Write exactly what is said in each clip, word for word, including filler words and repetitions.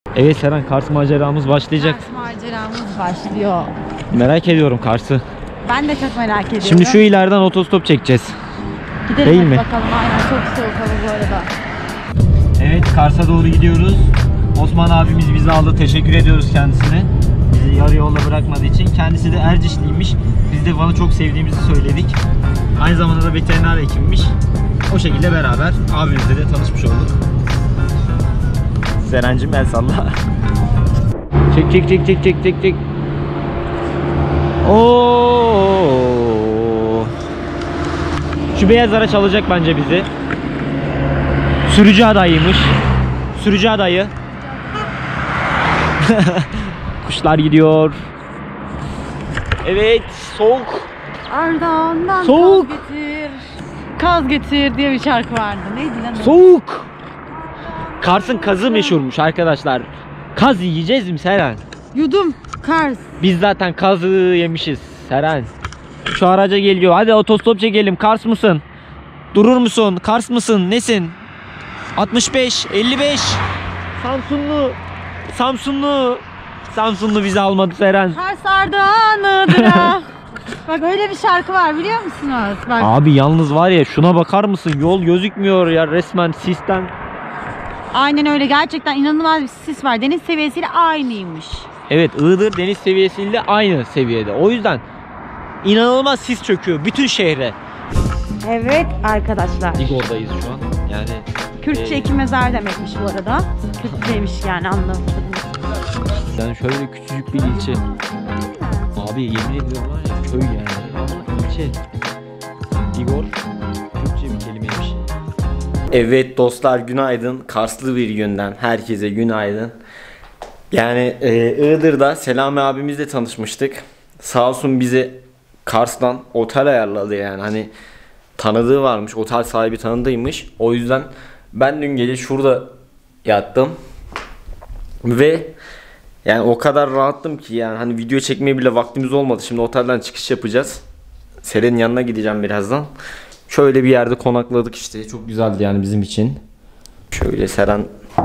Evet Seren, Kars maceramız başlayacak. Kars maceramız başlıyor. Merak ediyorum Kars'ı. Ben de çok merak ediyorum. Şimdi şu ileriden otostop çekeceğiz. Gidelim değil mi? bakalım. Aynen, çok soğuk hava bu arada. Evet, Kars'a doğru gidiyoruz. Osman abimiz bizi aldı. Teşekkür ediyoruz kendisine. Bizi yarı yolda bırakmadığı için. Kendisi de Ercişliymiş. Biz de Van'ı çok sevdiğimizi söyledik. Aynı zamanda da veteriner hekimmiş. O şekilde beraber abimizle de tanışmış olduk. Serencim el salla. Çek çek çek çek çek çek çek. Oo. Şu beyaz araç alacak bence bizi. Sürücü adayıymış. Sürücü adayı. Kuşlar gidiyor. Evet, soğuk. Ardından Soğuk. kaz getir. Kaz getir diye bir şarkı vardı. Neydi lan? Soğuk. Kars'ın kazı meşhurmuş arkadaşlar. Kaz yiyeceğiz mi Seren? Yudum. Kars. Biz zaten kazı yemişiz Seren. Şu araca geliyor. Hadi otostop çekelim. Kars mısın? Durur musun? Kars mısın? Nesin? altmış beş, elli beş. Samsunlu. Samsunlu. Samsunlu bizi almadı Seren. Kars Ardahan'ıdır ha. Bak öyle bir şarkı var, biliyor musunuz? Bak. Abi yalnız var ya, şuna bakar mısın? Yol gözükmüyor ya, resmen sisten. Aynen öyle, gerçekten inanılmaz bir sis var. Deniz seviyesiyle aynıymış. Evet, Iğdır deniz seviyesiyle aynı seviyede. O yüzden inanılmaz sis çöküyor bütün şehre. Evet arkadaşlar. Digor'dayız şu an. Yani Kürtçe e, iki mezar demekmiş bu arada. Kürtçeymiş yani, anlamadım. yani şöyle küçücük bir ilçe. Abi yemin ediyorum var ya, köy yani. İlçe. Digor Kürtçe bir kelimeymiş. Evet dostlar, günaydın. Karslı bir günden herkese günaydın. Yani e, Iğdır'da Selami abimizle tanışmıştık. Sağ olsun bize Kars'tan otel ayarladı yani. Hani tanıdığı varmış, otel sahibi tanıdığıymış. O yüzden ben dün gece şurada yattım. Ve yani o kadar rahattım ki yani hani video çekmeye bile vaktimiz olmadı. Şimdi otelden çıkış yapacağız. Seren'in yanına gideceğim birazdan. Şöyle bir yerde konakladık işte. Çok güzeldi yani bizim için. Şöyle Seren.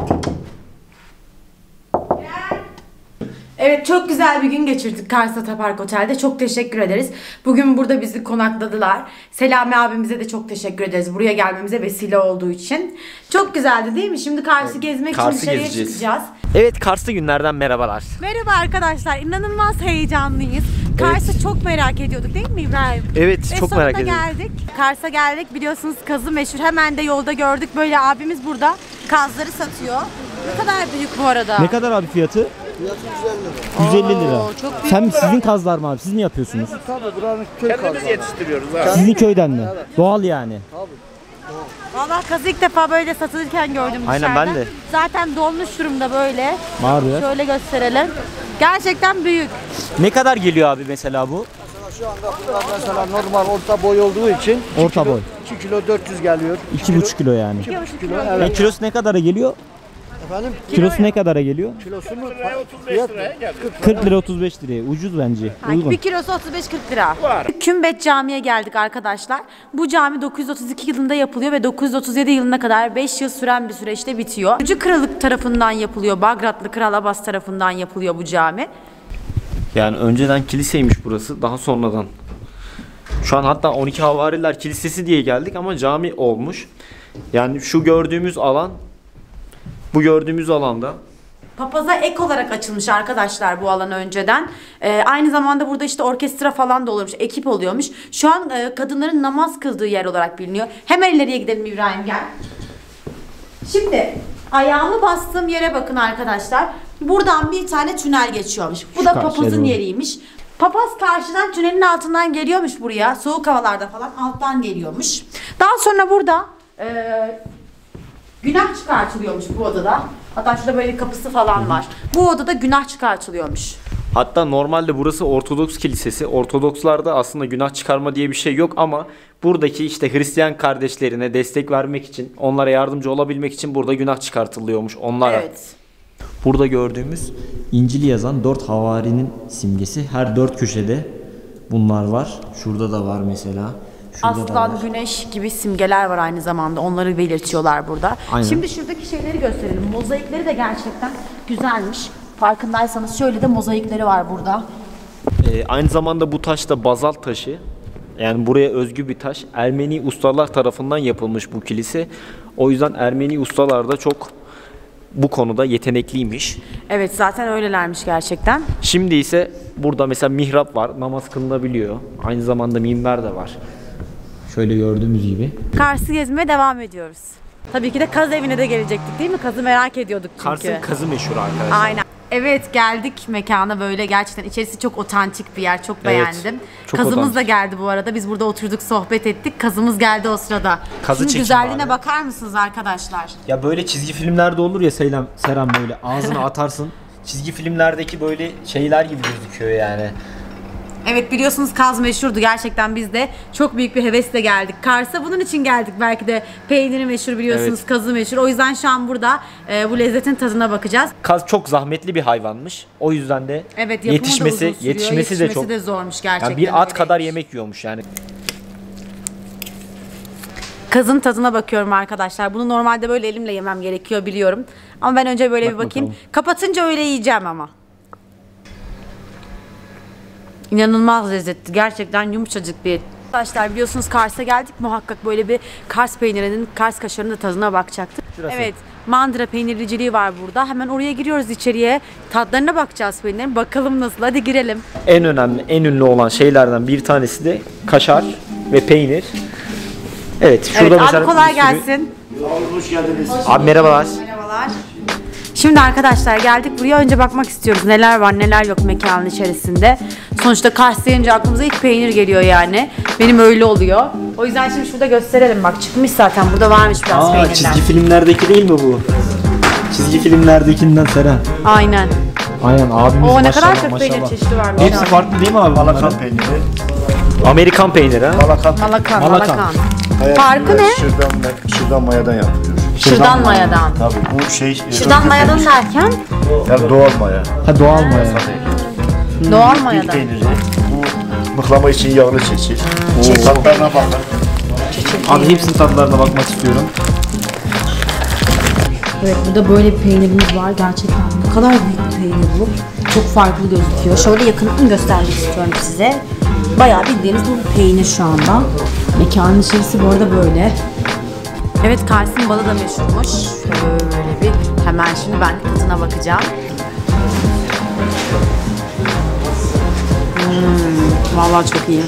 Evet, çok güzel bir gün geçirdik Kars Atapark Otel'de. Çok teşekkür ederiz. Bugün burada bizi konakladılar. Selami abimize de çok teşekkür ederiz. Buraya gelmemize vesile olduğu için. Çok güzeldi değil mi? Şimdi Kars'ı evet, gezmek Kars'ı için dışarıya gezeceğiz. Çıkacağız. Evet, Kars'lı günlerden merhabalar. Merhaba arkadaşlar. İnanılmaz heyecanlıyız. Kars'ı evet, çok merak ediyorduk değil mi İbrahim? Evet, Ve çok merak ediyorduk. geldik. Kars'a geldik. Biliyorsunuz kazı meşhur. Hemen de yolda gördük. Böyle abimiz burada kazları satıyor. Ne kadar büyük bu arada. Ne kadar abi fiyatı? Fiyatı yüz elli lira. Oo, çok büyük. Sen sizin kazlar mı abi? Siz mi yapıyorsunuz? Tabii buranın köy kazları. Kendimiz yetiştiriyoruz abi. Sizin köyden mi? Evet. Doğal yani. Tabii. Vallahi kazı ilk defa böyle satılırken gördüm dışarıda. Aynen, ben de. Zaten dolmuş durumda böyle. Var ya. Şöyle gösterelim. Gerçekten büyük. Ne kadar geliyor abi mesela bu? Mesela şu anda bunlar mesela normal orta boy olduğu için Orta kilo, boy. iki kilo dört yüz geliyor. iki buçuk kilo yani. iki buçuk kilo. E, Evet. kilosu ne kadara geliyor? Efendim? Kilosu ne kadara geliyor? Kilosu mu? otuz beş liraya geldi. kırk lira otuz beş liraya. Ucuz bence. Uygun. Bir kilosu otuz beş kırk lira. Var. Kümbet Camii'ye geldik arkadaşlar. Bu cami dokuz yüz otuz iki yılında yapılıyor ve dokuz yüz otuz yedi yılına kadar beş yıl süren bir süreçte bitiyor. Gürcü Kralık tarafından yapılıyor. Bagratlı Kral Abbas tarafından yapılıyor bu cami. Yani önceden kiliseymiş burası. Daha sonradan. Şu an hatta on iki Havariler Kilisesi diye geldik ama cami olmuş. Yani şu gördüğümüz alan, bu gördüğümüz alanda Papaza ek olarak açılmış arkadaşlar bu alan önceden. Ee, aynı zamanda burada işte orkestra falan da oluyormuş, ekip oluyormuş. Şu an e, kadınların namaz kıldığı yer olarak biliniyor. Hemen ileriye gidelim İbrahim, gel. Şimdi ayağımı bastığım yere bakın arkadaşlar. Buradan bir tane tünel geçiyormuş. Bu Şu da karşıya papazın doğru. yeriymiş. Papaz karşıdan tünelin altından geliyormuş buraya. Soğuk havalarda falan alttan geliyormuş. Daha sonra burada e, günah çıkartılıyormuş bu odada. Hatta şurada böyle bir kapısı falan var. Bu odada günah çıkartılıyormuş. hatta normalde burası Ortodoks kilisesi. Ortodokslarda aslında günah çıkarma diye bir şey yok ama buradaki işte Hristiyan kardeşlerine destek vermek için, onlara yardımcı olabilmek için burada günah çıkartılıyormuş onlara. Evet. Burada gördüğümüz İncil'i yazan dört havarinin simgesi. Her dört köşede bunlar var. Şurada da var mesela. Şurada da Aslan, var. güneş gibi simgeler var aynı zamanda. Onları belirtiyorlar burada. Aynen. Şimdi şuradaki şeyleri gösterelim. Mozaikleri de gerçekten güzelmiş. Farkındaysanız şöyle de mozaikleri var burada. Ee, aynı zamanda bu taş da bazalt taşı. Yani buraya özgü bir taş. Ermeni ustalar tarafından yapılmış bu kilise. O yüzden Ermeni ustalar da çok bu konuda yetenekliymiş. Evet, zaten öylelermiş gerçekten. Şimdi ise burada mesela mihrap var. Namaz kılınabiliyor. Aynı zamanda minber de var. Şöyle gördüğümüz gibi. Kars'ı gezmeye devam ediyoruz. Tabii ki de Kaz evine de gelecektik değil mi? Kaz'ı merak ediyorduk çünkü. Kars'ın kazı meşhur arkadaşlar. Aynen. Evet, geldik mekana, böyle gerçekten içerisi çok otantik bir yer, çok Evet, beğendim. çok Kazımız otantik. da geldi bu arada, biz burada oturduk sohbet ettik, kazımız geldi o sırada. Kazı Şimdi çekin güzelliğine bari. bakar mısınız arkadaşlar? Ya böyle çizgi filmlerde olur ya Selam, Serhan böyle ağzına atarsın. Çizgi filmlerdeki böyle şeyler gibi gözüküyor yani. Evet, biliyorsunuz Kaz meşhurdu gerçekten, biz de çok büyük bir hevesle geldik. Kars'a bunun için geldik, belki de peyniri meşhur biliyorsunuz, Evet. Kazı meşhur. O yüzden şu an burada e, bu lezzetin tadına bakacağız. Kaz çok zahmetli bir hayvanmış. O yüzden de Evet, yapımı yetişmesi, da uzun sürüyor, yetişmesi, de çok. de zormuş gerçekten. Yani bir at kadar öyleymiş. yemek yiyormuş yani. Kazın tadına bakıyorum arkadaşlar. Bunu normalde böyle elimle yemem gerekiyor biliyorum. Ama ben önce böyle Bak bir bakayım. bakalım. Kapatınca öyle yiyeceğim ama. İnanılmaz lezzetli. Gerçekten yumuşacık bir et. Arkadaşlar biliyorsunuz Kars'a geldik. Muhakkak böyle bir Kars peynirinin, Kars kaşarının da tadına bakacaktık. Şurası. Evet. Mandıra peynirciliği var burada. Hemen oraya giriyoruz içeriye. Tadlarına bakacağız peynirin. Bakalım nasıl. Hadi girelim. En önemli, en ünlü olan şeylerden bir tanesi de kaşar ve peynir. Evet, şurada Evet, mesela abi kolay bir sürü- gelsin. Hoş geldiniz. Abi merhabalar. Merhabalar. Şimdi arkadaşlar geldik buraya, önce bakmak istiyoruz neler var neler yok mekanın içerisinde. Sonuçta Kars deyince aklımıza ilk peynir geliyor yani. Benim öyle oluyor. O yüzden şimdi şurada gösterelim, bak çıkmış zaten, burada varmış biraz Aa, peynirden. çizgi filmlerdeki değil mi bu? Çizgi filmlerdekinden Serhan. Aynen. Aynen abimiz O ne maşallah, kadar çok peynir maşallah. çeşidi varmış. Hepsi abi. farklı değil mi abi? Malakan bunların? peyniri. Amerikan peyniri ha? Malakan. Malakan, Malakan. malakan. Hayat Farkı ürünler ne? Şırdan, şırdan mayadan yapılıyor. Şırdan mayadan. Tabii bu şey... Şırdan özgür mayadan peynir. derken Yani doğal maya. Ha doğal mı ya? doğal Dil mayadan. peyniri. Bu mıhlama için yağlı çeçil. Bu tatlarına bakın. Abi hepsinin tadlarına bakmak istiyorum. Evet, burada böyle bir peynirimiz var. Gerçekten bu kadar büyük bir peynir bu. Çok farklı gözüküyor. Şöyle yakından göstermek istiyorum size. Bayağı bildiğiniz bu bir peynir şu anda. Mekanın içerisi bu arada böyle. Evet, Kars'ın balı da meşhurmuş. Şöyle bir, hemen şimdi ben de tadına bakacağım. Hmm, vallahi çok iyi.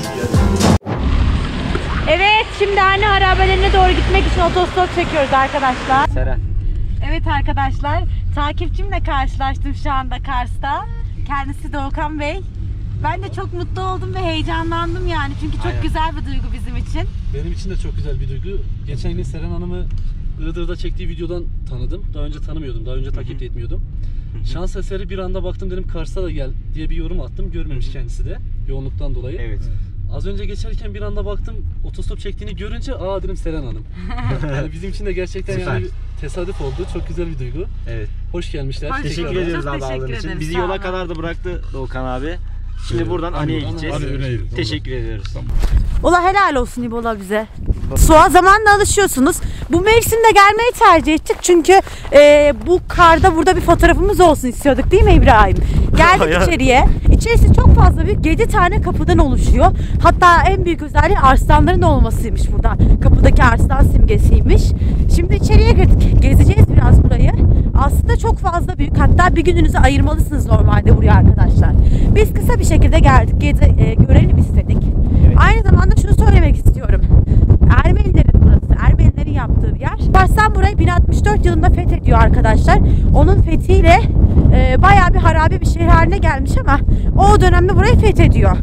Evet, şimdi Hane harabelerine doğru gitmek için otostop çekiyoruz arkadaşlar. Serhan. Evet arkadaşlar, takipçimle karşılaştım şu anda Kars'ta. Kendisi Doğukan Bey. Ben de çok mutlu oldum ve heyecanlandım yani. Çünkü çok Aynen. güzel bir duygu bizim için. Benim için de çok güzel bir duygu. Geçen gün Seren Hanım'ı Iğdır'da çektiği videodan tanıdım. Daha önce tanımıyordum. Daha önce takip de etmiyordum. Şans eseri bir anda baktım, dedim Kars'a da gel diye bir yorum attım. Görmemiş kendisi de yoğunluktan dolayı. Evet. Az önce geçerken bir anda baktım, otostop çektiğini görünce aa dedim Seren Hanım. Yani bizim için de gerçekten Süper. yani bir tesadüf oldu. Çok güzel bir duygu. Evet. Hoş gelmişler. Hoş Teşekkür Tekrardan. ediyoruz Çok abi teşekkür aldığın için. ederim, Bizi sağ yola olun. kadar da bıraktı Doğukan abi. Şimdi Evet. buradan Hadi, Ani'ye hadi, gideceğiz. hadi, öyle. Teşekkür ediyoruz. Ola helal olsun İbola bize. Soğuğa zamanla alışıyorsunuz. Bu mevsimde gelmeyi tercih ettik çünkü e, bu karda burada bir fotoğrafımız olsun istiyorduk değil mi İbrahim? Geldik Aynen. içeriye. İçerisi çok fazla büyük. yedi tane kapıdan oluşuyor. Hatta en büyük özelliği arslanların olmasıymış burada. Kapıdaki arslan simgesiymiş. Şimdi içeriye girdik. Gezeceğiz biraz burayı. Aslında çok fazla büyük. Hatta bir gününüzü ayırmalısınız normalde buraya arkadaşlar. Biz kısa bir şekilde geldik. Geze, e, görelim istedik. Aynı zamanda şunu söylemek istiyorum. Ermenilerin burası. Ermenilerin yaptığı bir yer. Barslan burayı bin altmış dört yılında fethediyor arkadaşlar. Onun fethiyle e, bayağı bir harabe bir şehir haline gelmiş ama o dönemde burayı fethediyor.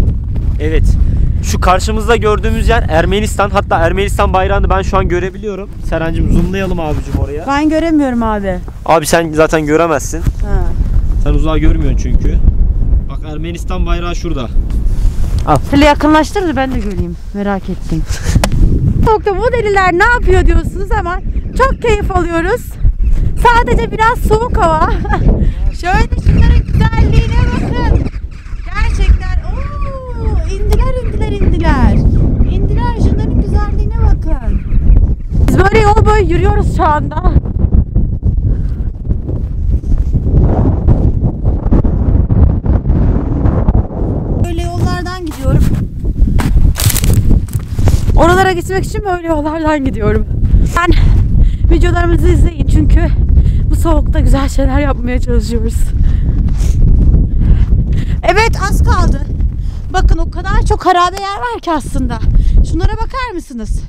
Evet. Şu karşımızda gördüğümüz yer Ermenistan. Hatta Ermenistan bayrağını ben şu an görebiliyorum. Serencim zoomlayalım abicim oraya. Ben göremiyorum abi. Abi sen zaten göremezsin. Ha. Sen uzağa görmüyorsun çünkü. Bak Ermenistan bayrağı şurada. Şöyle yakınlaştır da ben de göreyim. Merak ettim. Nokta bu deliler ne yapıyor diyorsunuz ama çok keyif alıyoruz. Sadece biraz soğuk hava. Şöyle şunların güzelliğine bakın. Gerçekten ooo indiler indiler indiler. İndiler yürüyoruz şu anda. Böyle yollardan gidiyorum. Oralara gitmek için böyle yollardan gidiyorum. Ben videolarımızı izleyin çünkü bu soğukta güzel şeyler yapmaya çalışıyoruz. Evet, az kaldı. Bakın o kadar çok harabe yer var ki aslında. Şunlara bakar mısınız?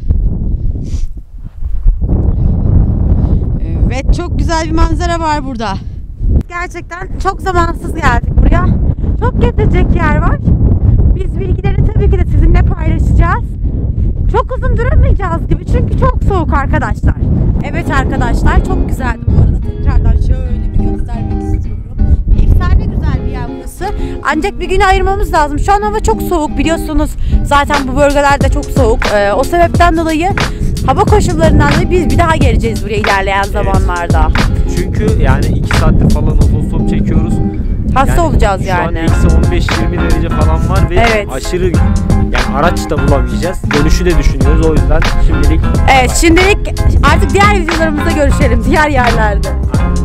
Evet, çok güzel bir manzara var burada. Gerçekten çok zamansız geldik buraya. Çok gezecek yer var. Biz bilgileri tabii ki de sizinle paylaşacağız. Çok uzun duramayacağız gibi çünkü çok soğuk arkadaşlar. Evet arkadaşlar, çok güzeldi bu arada. Tekrardan şöyle bir göstermek istiyorum. Efsane güzel bir yer burası. Ancak bir güne ayırmamız lazım. Şu an hava çok soğuk biliyorsunuz. Zaten bu bölgelerde çok soğuk. Ee, o sebepten dolayı hava koşullarından dolayı biz bir daha geleceğiz buraya ilerleyen zamanlarda. Çünkü yani iki saattir falan otostop çekiyoruz. Hasta Yani olacağız şu yani. an eksi on beş yirmi derece falan var ve Evet. aşırı yani araç da bulamayacağız. Dönüşü de düşünüyoruz, o yüzden şimdilik Evet, şimdilik artık diğer videolarımızda görüşelim diğer yerlerde.